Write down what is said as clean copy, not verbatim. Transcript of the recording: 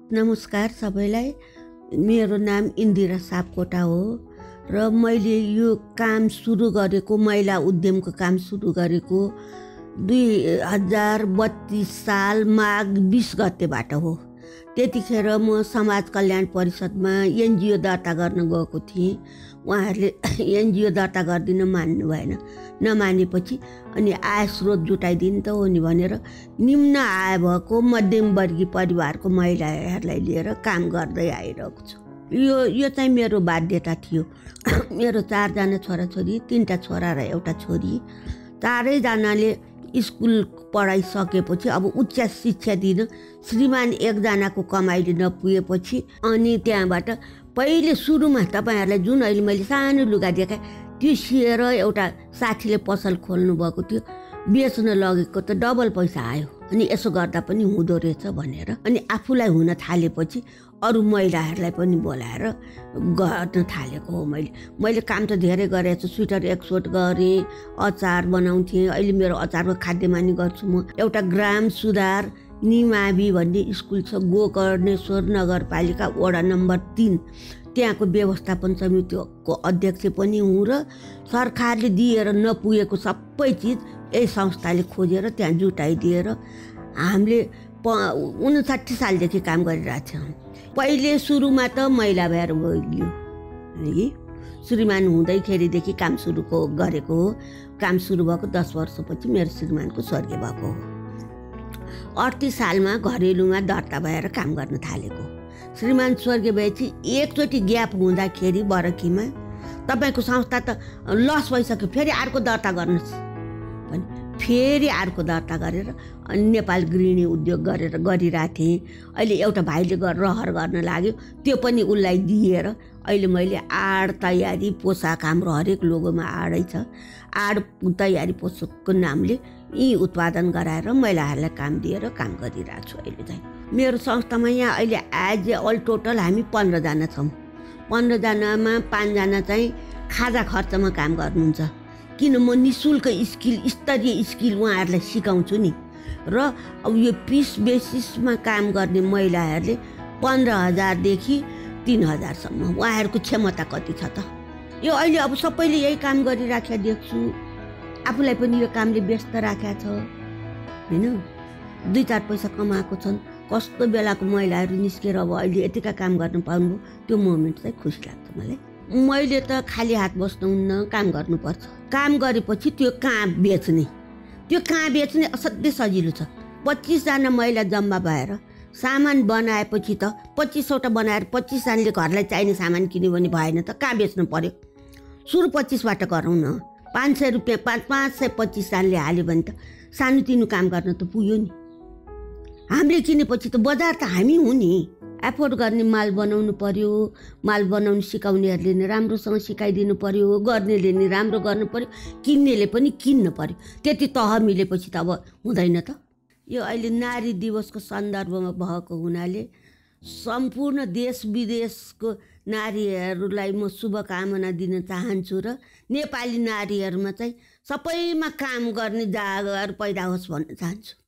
नमस्कार सबैलाई। मेरो नाम इन्दिरा सापकोटा हो र मैले यो काम सुरु गरेको महिला उद्यमको काम सुरु गरेको 2032 साल माघ 20 गतेबाट हो। त्यतिखेर म समाज कल्याण परिषदमा एनजिओ दर्ता गर्न गएको थिएँ। उहाँहरूले एनजिओ दर्ता गर्दिन मान्नु भएन। नमानेपछि अनि आय स्रोत जुटाइदिनु त हो नि भनेर निम्न आय भएको मध्यमवर्गीय परिवारको महिलाहरूलाई लिएर काम गर्दै आइरहेको छु। यो चाहिँ मेरो बाध्यता थियो। मेरो 4 जना छोराछोरी, 3टा छोरा र एउटा छोरी। चारैजनाले स्कुल पढाइसकेपछि अब उच्च शिक्षा दिन श्रीमान एकजनाको कमाइले नपुगेपछि अनि त्यहाँबाट पहिले सुरुमा तपाईँहरूलाई जुन अहिले मैले सानो लुगा देखाएँ त्यो सिएर एउटा साथीले पसल खोल्नु भएको थियो। बेच्न लगेको त डबल पैसा आयो। अनि यसो गर्दा पनि हुँदो रहेछ भनेर अनि आफूलाई हुन थालेपछि अरू महिलाहरूलाई पनि बोलाएर गर्न थालेको हो। मैले काम त धेरै गरेको छु। स्वेटर एक्सपोर्ट गरेँ, अचार बनाउँथेँ। अहिले मेरो अचारको खाद्यमानी गर्छु म। एउटा ग्राम सुधार निमावि भन्ने स्कुल छ, गोकर्णेश्वर नगरपालिका वडा नम्बर 3, त्यहाँको व्यवस्थापन समितिको अध्यक्ष पनि हुँ र सरकारले दिएर नपुगेको सबै चिज यही संस्थाले खोजेर त्यहाँ जुटाइदिएर हामीले 59 सालदेखि काम गरिरहेको छौँ। पहिले सुरुमा त महिला भएर गयो है। श्रीमान हुँदैखेरिदेखि काम सुरु गरेको हो। काम सुरु भएको 10 वर्षपछि मेरो श्रीमानको स्वर्गीय भएको हो। 38 सालमा घरेलुमा दर्ता भएर काम गर्न थालेको। श्रीमान स्वर्गीय भएपछि एकचोटि ग्याप हुँदाखेरि बरकीमा तपाईँको संस्था त लस भइसक्यो, फेरि अर्को दर्ता गर्नुहोस् भने फेरि अर्को दर्ता गरेर अनि नेपाल गृहिणी उद्योग गरेर गरिरहेको थिएँ। अहिले एउटा भाइले रहर गर्न लाग्यो, त्यो पनि उसलाई दिएर अहिले मैले आड तयारी पोसाक, हाम्रो हरेक लोगोमा आडै छ, आड तयारी पोसाकको नामले यी उत्पादन गराएर महिलाहरूलाई काम दिएर काम गरिरहेको छु। अहिले चाहिँ मेरो संस्थामा यहाँ अहिले एज अल टोटल हामी 15 जना छौँ। 15 जनामा 5 जना चाहिँ खाजा खर्चमा काम गर्नुहुन्छ। किन म निःशुल्क स्तरीय स्किल उहाँहरूलाई सिकाउँछु नि। र अब यो पिस बेसिसमा काम गर्ने महिलाहरूले 15,000 देखि 3,000 उहाँहरूको क्षमता कति छ त। यो अहिले अब सबैले यही काम गरिराखेका देख्छु। आफूलाई पनि यो कामले व्यस्त राखेको छ होइन। 2-4 पैसा कमाएको छन्। कस्तो बेलाको महिलाहरू निस्केर अब अहिले यतिका काम गर्न पाउनुभयो, त्यो मोमेन्ट चाहिँ खुसी लाग्छ मलाई। मैले त खाली हात बस्नुहुन्न, काम गर्नुपर्छ। काम गरेपछि त्यो कहाँ बेच्ने असाध्यै सजिलो छ। 25 जना महिला जम्मा भएर सामान बनाएपछि त 2500टा बनाएर 25 जनाले घरलाई चाहिने सामान किन्यो भने भएन त, कहाँ बेच्नु पर्यो। सुरु 25बाट गरौँ न। 500 रुपियाँ 525 जनाले हाल्यो भने त सानोतिनो काम गर्न त पुग्यो नि। हामीले किनेपछि त बजार त हामी हुँ नि। एफोर्ड गर्ने माल बनाउनु पर्यो। माल बनाउनु सिकाउनेहरूले नि राम्रोसँग सिकाइदिनु पर्यो, गर्नेले नि राम्रो गर्नु पर्यो, किन्नेले पनि किन्नु पर्यो। त्यति तह मिलेपछि त अब हुँदैन त। यो अहिले नारी दिवसको सन्दर्भमा भएको हुनाले सम्पूर्ण देश विदेशको नारीहरूलाई म शुभकामना दिन चाहन्छु र नेपाली नारीहरूमा चाहिँ सबैमा काम गर्ने जागर पैदा होस् भन्न चाहन्छु।